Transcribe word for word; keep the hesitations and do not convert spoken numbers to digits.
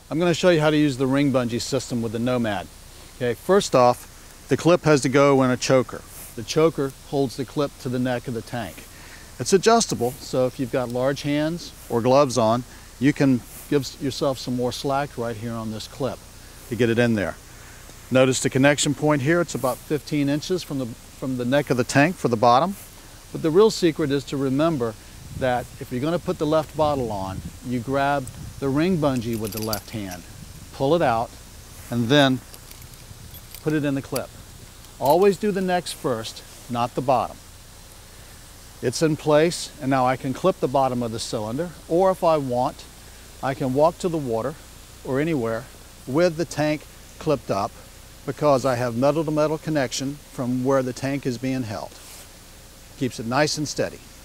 I'm going to show you how to use the ring bungee system with the Nomad. Okay, first off, the clip has to go in a choker. The choker holds the clip to the neck of the tank. It's adjustable, so if you've got large hands or gloves on, you can give yourself some more slack right here on this clip to get it in there. Notice the connection point here, it's about fifteen inches from the, from the neck of the tank for the bottom. But the real secret is to remember that if you're going to put the left bottle on, you grab the ring bungee with the left hand, pull it out, and then put it in the clip. Always do the necks first, not the bottom. It's in place, and now I can clip the bottom of the cylinder, or if I want, I can walk to the water or anywhere with the tank clipped up because I have metal to metal connection from where the tank is being held. Keeps it nice and steady.